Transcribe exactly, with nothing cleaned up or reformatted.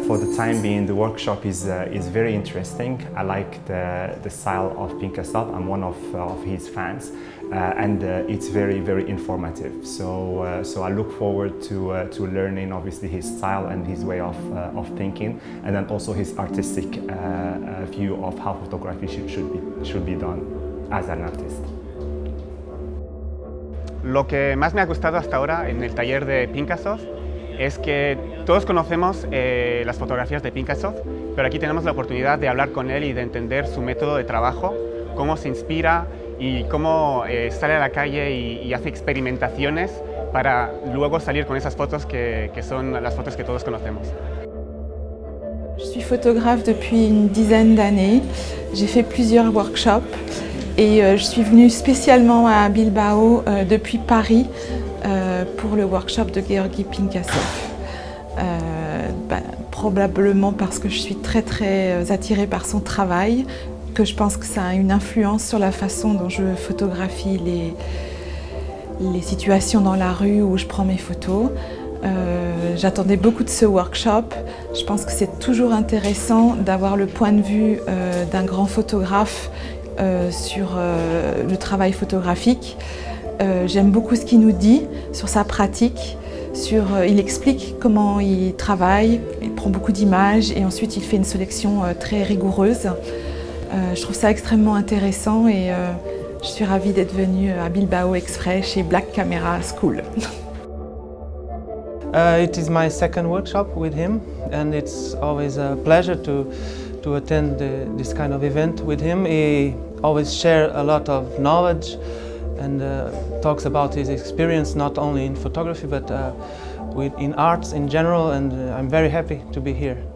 For the time being, the workshop is, uh, is very interesting. I like the, the style of Pinkasov. I'm one of, uh, of his fans. Uh, and uh, it's very, very informative. So, uh, so I look forward to, uh, to learning obviously his style and his way of, uh, of thinking, and then also his artistic uh, uh, view of how photography should, should, be, should be done as an artist. Lo que más me ha gustado hasta ahora en el taller de Pinkasov es que todos conocemos eh, las fotografías de Pinkasov, pero aquí tenemos la oportunidad de hablar con él y de entender su método de trabajo, cómo se inspira y cómo eh, sale a la calle y, y hace experimentaciones para luego salir con esas fotos que, que son las fotos que todos conocemos. Je suis photographe depuis une dizaine d'années. J'ai fait plusieurs workshops et euh, je suis venue spécialement à Bilbao euh, depuis Paris euh, pour le workshop de Georgi Pinkasov. Euh, ben, probablement parce que je suis très très attirée par son travail, que je pense que ça a une influence sur la façon dont je photographie les, les situations dans la rue où je prends mes photos. Euh, J'attendais beaucoup de ce workshop. Je pense que c'est toujours intéressant d'avoir le point de vue euh, d'un grand photographe euh, sur euh, le travail photographique. Euh, J'aime beaucoup ce qu'il nous dit sur sa pratique. Sur, euh, il explique comment il travaille, il prend beaucoup d'images et ensuite il fait une sélection euh, très rigoureuse. Euh, je trouve ça extrêmement intéressant et euh, je suis ravie d'être venue à Bilbao Exprès chez Black Camera School. Uh, it is my second workshop with him, and it's always a pleasure to, to attend the, this kind of event with him. He always shares a lot of knowledge and uh, talks about his experience not only in photography but uh, with, in arts in general, and uh, I'm very happy to be here.